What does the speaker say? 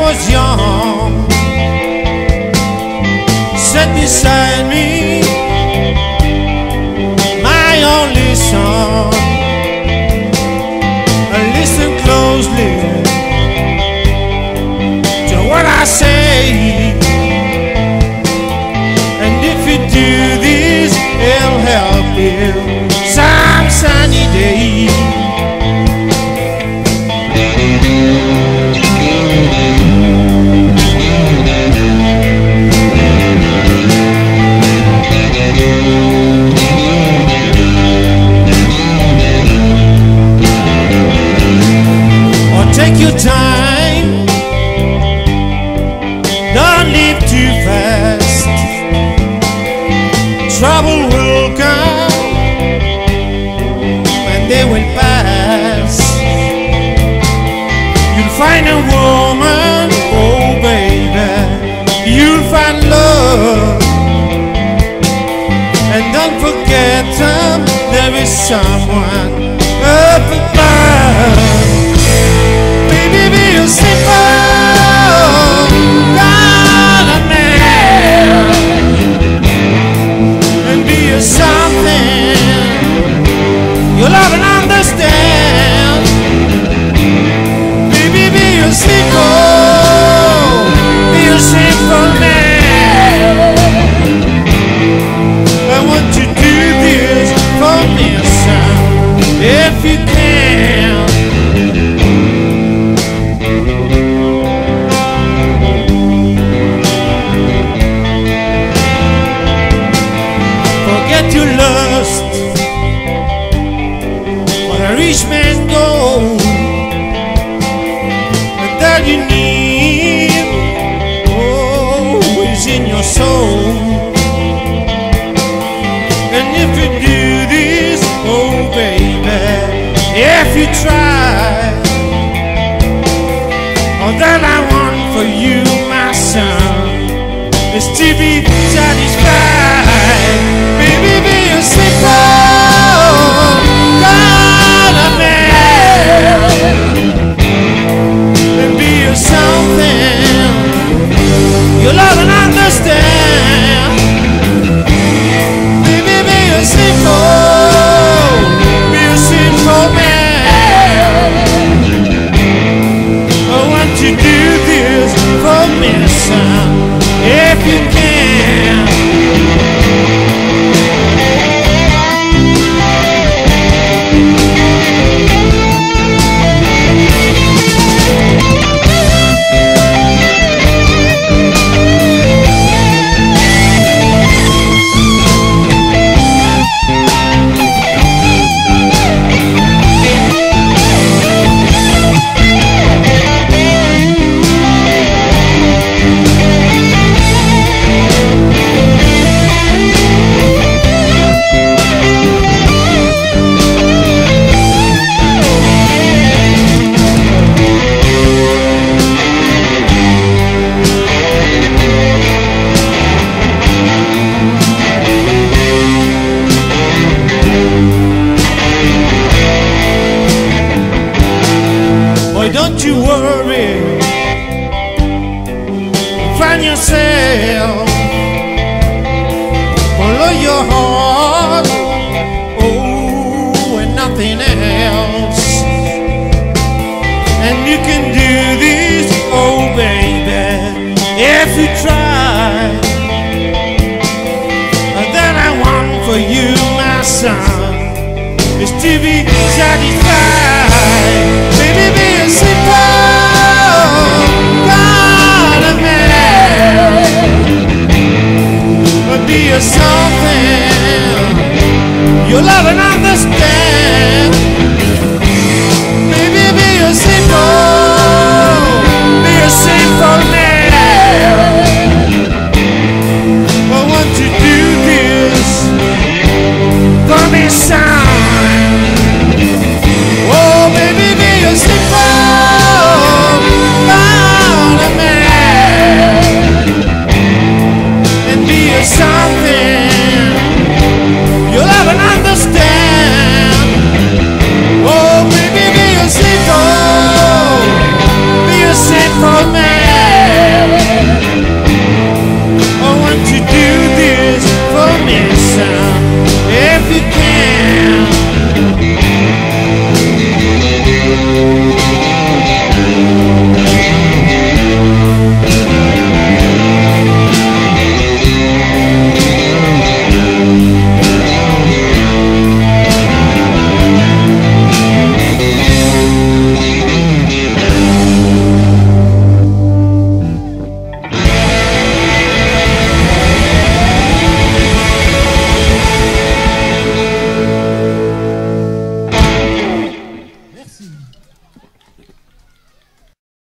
was young, sat beside me, my only son. Listen closely to what I say, and if you do this, it'll help you some sunny day. Take your time, don't live too fast. Trouble will come and they will pass. You'll find a woman, oh baby, you'll find love. And don't forget there is someone up above. Be a simple God of man, and be a something you love and understand. Baby, be a simple man. I want you to do this for me, son, if you can. You lust for a rich man's gold, and that you need, oh, is in your soul. And if you do this, oh baby, if you try, all that I want for you, my son, is to be satisfied. Baby, be a simple God of man, and be a something you love and understand. Baby, be a simple man. I want you to do this for me, son, if you can. Don't you worry, find yourself, follow your heart, oh, and nothing else. And you can do this, oh baby, if you try. And that I want for you, my son, is to be satisfied.